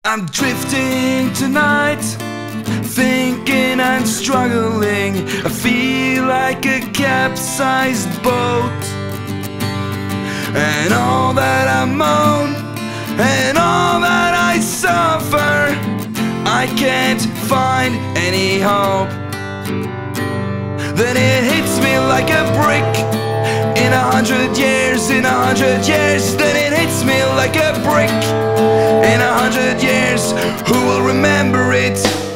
I'm drifting tonight, thinking I'm struggling. I feel like a capsized boat, and all that I moan and all that I suffer, I can't find any hope. Then it hits me like a brick. In 100 years, in 100 years, then it hits me like a brick. In 100 years, who will remember it?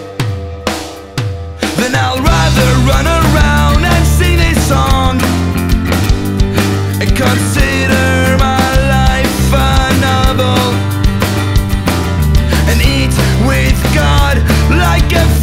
Then I'll rather run around and sing this song and consider my life a novel, and eat with God like a